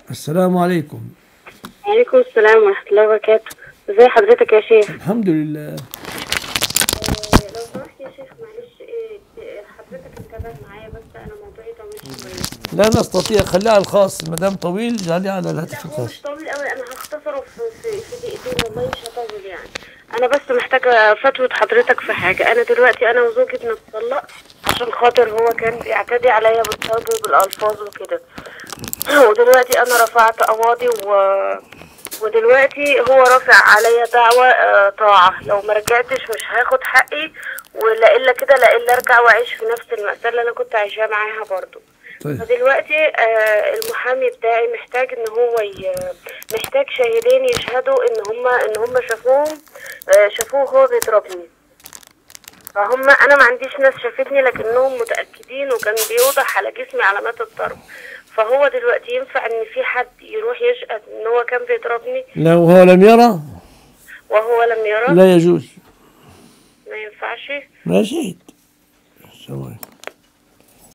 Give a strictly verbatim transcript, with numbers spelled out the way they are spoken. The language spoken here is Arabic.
السلام عليكم. وعليكم السلام ورحمة الله وبركاته. ازي حضرتك يا شيخ؟ الحمد لله. آه، لو سمحت يا شيخ معلش، إيه حضرتك انتبه معايا بس انا موضوعي طويل شوية. لا نستطيع، خليها على الخاص، ما دام طويل جعليه على الهاتف لا هو الخاص. مش طويل قوي، انا هختصره في في في دقيقتين والله مش هطول يعني. انا بس محتاجة فتوى حضرتك في حاجة. انا دلوقتي انا وزوجي بنتطلق عشان خاطر هو كان بيعتدي عليا بالضرب بالالفاظ وكده. ودلوقتي انا رفعت قواضي و ودلوقتي هو رافع عليا دعوة آه طاعة، لو ما رجعتش مش هاخد حقي، ولا الا كده لا الا ارجع واعيش في نفس المأساة اللي انا كنت عايشاها معاها برضو. طيب. فدلوقتي آه المحامي بتاعي محتاج ان هو ي... محتاج شاهدين يشهدوا ان هما ان هما شافوهم، آه شافوه هو بيضربني. فهم انا ما عنديش ناس شافتني لكنهم متأكدين، وكان بيوضح على جسمي علامات الضرب. فهو دلوقتي ينفع ان في حد يروح يشهد ان هو كان بيضربني لو هو لم يرى وهو لم يرى؟ لا يجوز. ما ينفعش. ما شهد. السلام عليكم.